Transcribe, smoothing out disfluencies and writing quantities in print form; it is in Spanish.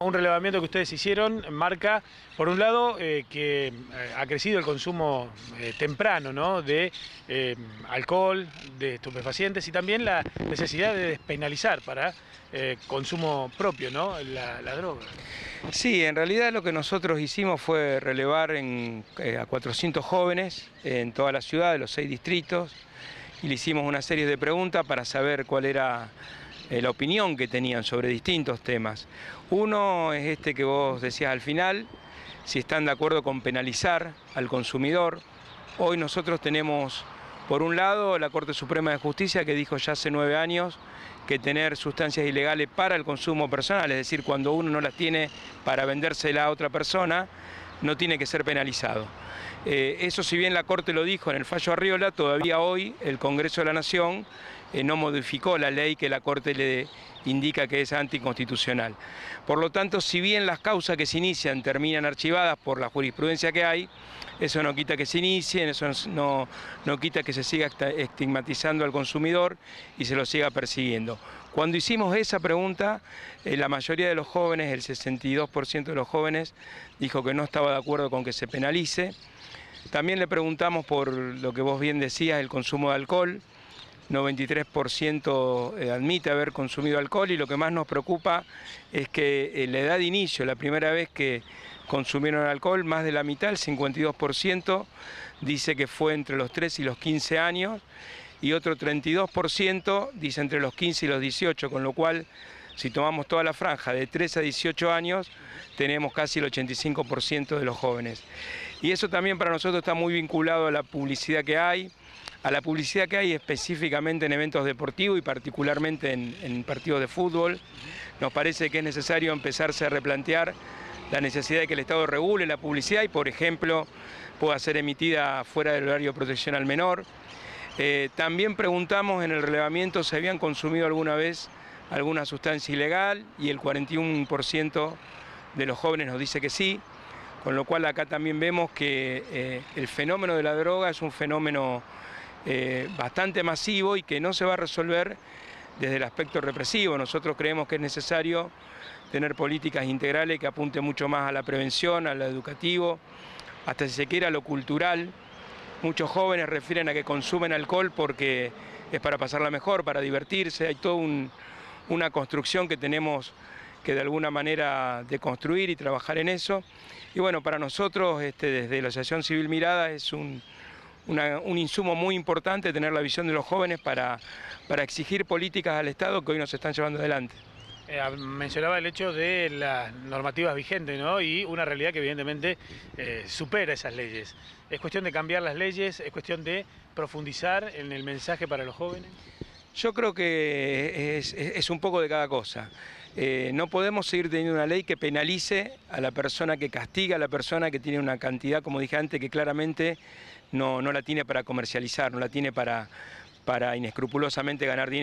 Un relevamiento que ustedes hicieron marca, por un lado, que ha crecido el consumo temprano, ¿no?, de alcohol, de estupefacientes, y también la necesidad de despenalizar para consumo propio, ¿no?, la droga. Sí, en realidad lo que nosotros hicimos fue relevar a 400 jóvenes en toda la ciudad, de los 6 distritos, y le hicimos una serie de preguntas para saber cuál era la opinión que tenían sobre distintos temas. Uno es este que vos decías al final, si están de acuerdo con penalizar al consumidor. Hoy nosotros tenemos, por un lado, la Corte Suprema de Justicia, que dijo ya hace 9 años que tener sustancias ilegales para el consumo personal, es decir, cuando uno no las tiene para vendérsela a otra persona, no tiene que ser penalizado. Eso, si bien la Corte lo dijo en el fallo Arriola, todavía hoy el Congreso de la Nación no modificó la ley que la Corte le indica que es anticonstitucional. Por lo tanto, si bien las causas que se inician terminan archivadas por la jurisprudencia que hay, eso no quita que se inicien, eso no quita que se siga estigmatizando al consumidor y se lo siga persiguiendo. Cuando hicimos esa pregunta, la mayoría de los jóvenes, el 62% de los jóvenes, dijo que no estaba de acuerdo con que se penalice. También le preguntamos por lo que vos bien decías, el consumo de alcohol. 93% admite haber consumido alcohol, y lo que más nos preocupa es que la edad de inicio, la primera vez que consumieron alcohol, más de la mitad, el 52%, dice que fue entre los 3 y los 15 años, y otro 32% dice entre los 15 y los 18, con lo cual, si tomamos toda la franja de 3 a 18 años, tenemos casi el 85% de los jóvenes. Y eso también para nosotros está muy vinculado a la publicidad que hay, específicamente en eventos deportivos y particularmente en partidos de fútbol. Nos parece que es necesario empezarse a replantear la necesidad de que el Estado regule la publicidad y, por ejemplo, pueda ser emitida fuera del horario de protección al menor. También preguntamos en el relevamiento si habían consumido alguna vez alguna sustancia ilegal, y el 41% de los jóvenes nos dice que sí, con lo cual acá también vemos que el fenómeno de la droga es un fenómeno bastante masivo y que no se va a resolver desde el aspecto represivo. Nosotros creemos que es necesario tener políticas integrales que apunten mucho más a la prevención, a lo educativo, hasta si se quiere a lo cultural. Muchos jóvenes refieren a que consumen alcohol porque es para pasarla mejor, para divertirse. Hay toda una construcción que tenemos que de alguna manera deconstruir y trabajar en eso. Y bueno, para nosotros desde la Asociación Civil Mirada es un insumo muy importante tener la visión de los jóvenes para exigir políticas al Estado que hoy nos están llevando adelante. Mencionaba el hecho de las normativas vigentes, ¿no?, y una realidad que evidentemente supera esas leyes. ¿Es cuestión de cambiar las leyes? ¿Es cuestión de profundizar en el mensaje para los jóvenes? Yo creo que es un poco de cada cosa. No podemos seguir teniendo una ley que penalice a la persona, que castiga a la persona que tiene una cantidad, como dije antes, que claramente no la tiene para comercializar, no la tiene para inescrupulosamente ganar dinero.